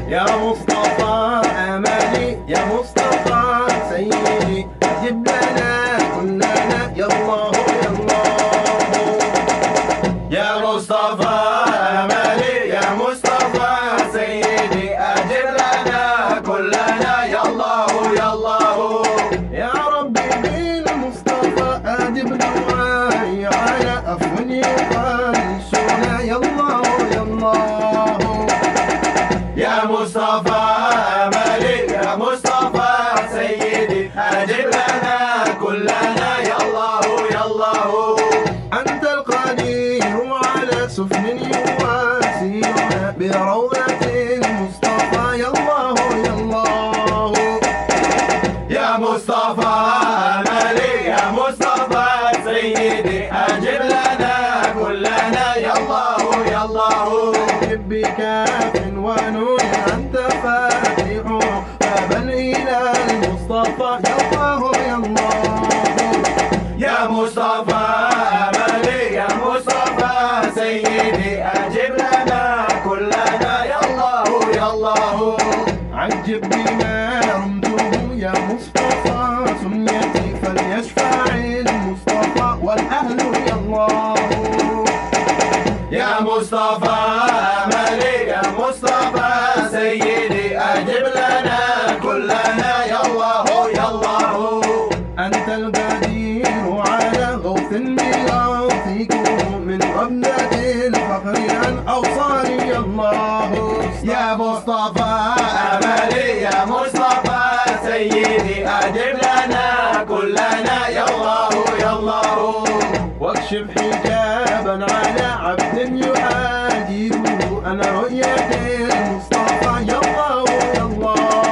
يا مصطفى أملي يا مصطفى سيدي أجب لنا كلنا يا الله يا الله. يا مصطفى أملي يا مصطفى سيدي أجب لنا كلنا يا الله يا الله. يا ربي بالمصطفى أجب دعائي على أفواه يقال يا الله يا الله. يا مصطفى أملي يا مصطفى سيدي أجب لنا كلنا يا الله يا الله. أنت القدير على سفن يواسينا بروضة المصطفى يا الله يا الله. يا مصطفى أملي يا مصطفى سيدي أجب لنا كلنا يا الله يا الله. بكاف ونون أنت فاتح بابا إلى المصطفى يا الله يا الله. يا مصطفى أملي يا مصطفى سيدي أجب لنا كلنا يا الله يا الله. عجب بما رمته يا مصطفى سنيتي فليشفع المصطفى والأهل يا الله. يا مصطفى أملي يا مصطفى سيدي أجب لنا كلنا يا الله يا الله. أنت القدير على غوث بغوثكم من غبنة الفخر عن أوصاني يا الله. يا مصطفى أملي يا مصطفى سيدي أجب لنا كلنا يا الله يا الله. واكشف حجابا على عبد يهاجره أنا رؤية المصطفى يا الله يا الله.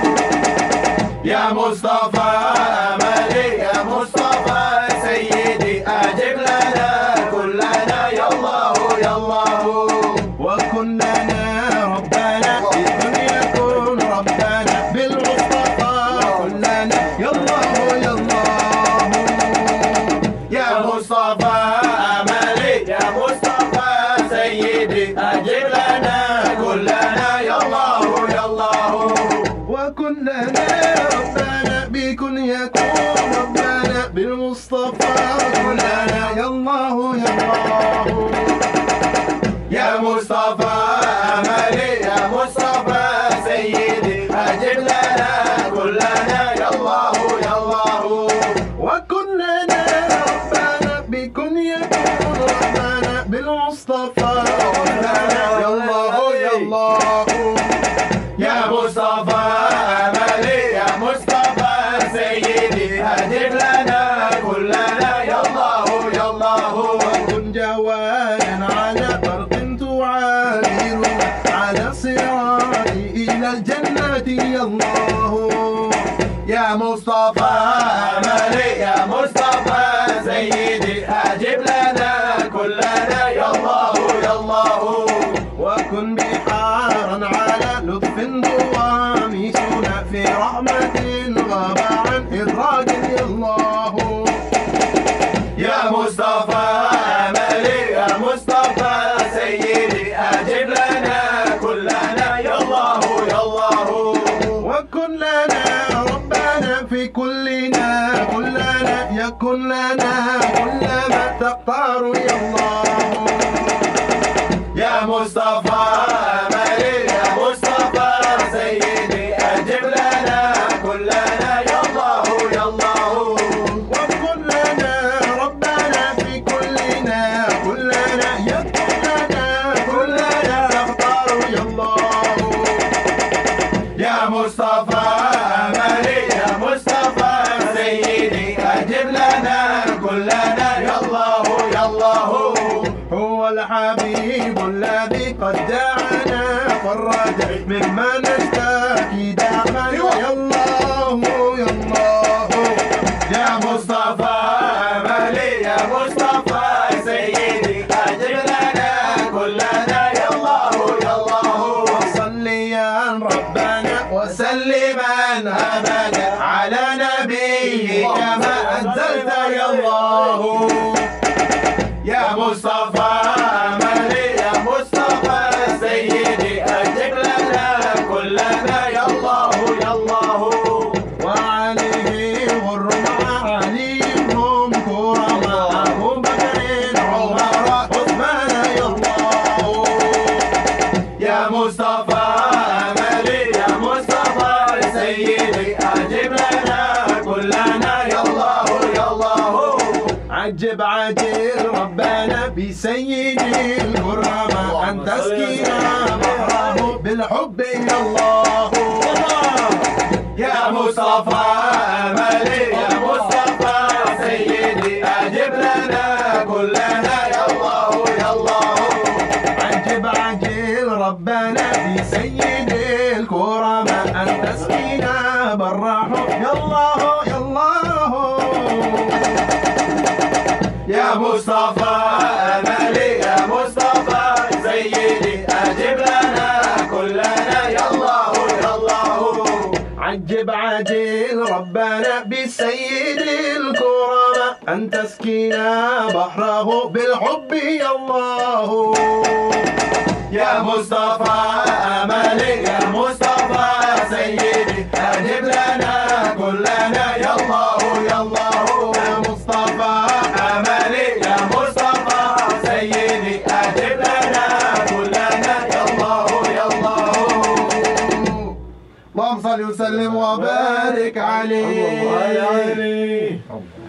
يا مصطفى أملي يا مصطفى سيدي أجب لنا كلنا يا الله يا الله. وكن لنا ربنا بكن يكون ربنا بالمصطفى كلنا يا الله يا الله. يا مصطفى أملي يا مصطفى سيدي أجب لنا كلنا يا الله يا الله. وكن لنا ربنا بكن يكون ربنا بالمصطفى كلنا يا الله يا الله. يا مصطفى أملي يا مصطفى سيدي أجب لنا كلنا يا الله يا الله. وكن لنا ربنا بكن يكون ربنا بالمصطفى كلنا يا الله يا الله. يا مصطفى أملي يا مصطفى سيدي أجب لنا كلنا يا الله يا الله. وكن جوادا على برق تعابرنا على صراط إلى الجنة يا الله. يا مصطفى أملي يا مصطفى سيدي أجب لنا كلنا يا الله يا الله. وكن بحارا على لطف دوامسنا في رحمة غاب عن إدراك يا الله. يا مصطفى أملي يا مصطفى سيدي أجب لنا كلنا يا الله يا الله. وكن لنا ربنا في كلنا كلنا يكن لنا كل ما تختار يا الله. يا مصطفى أملي يا مصطفى سيدي أجب لنا كلنا يا الله يا الله. وكن لنا ربنا في كلنا كلنا يكن لنا كلنا تختار يا الله. يا مصطفى أملي يا مصطفى سيدي أجب لنا كلنا يا الله يا الله. هو الحبيب الذي قد دعانا فرج مما نشتكي دعما يا الله يا الله. يا مصطفى أملي يا مصطفى سيدي أجب لنا كلنا يا الله يا الله. وصليا ربنا وسلما أبدا على نبيك ما أنزلت يا الله. يا مصطفى أملي يا مصطفى سيدي أجب لنا يا مصطفى أملي يا مصطفى سيدي أجب لنا كلنا يا الله يا الله. عجب عجل ربنا بسيدي الكرامة أن تسكينا بحره بالحب يا الله. يا مصطفى أملي يا مصطفى سيدي أجب لنا كلنا يا الله يا الله. عجب عجل ربنا بسيدي الكرامة أن تسكينا بالرحب يا الله يا الله. يا مصطفى أملي يا مصطفى سيدي أجب لنا كلنا يا الله يا الله. عجب عجل ربنا بسيد الكرامة أن تسكينا بحره بالحب يا الله. يا مصطفى أملي يا مصطفى سيدي أجب لنا كلنا يا الله يا الله. يا مصطفى أملي يا مصطفى سيدي أجب لنا كلنا يا الله يا الله. اللهم صل وسلم وبارك عليه.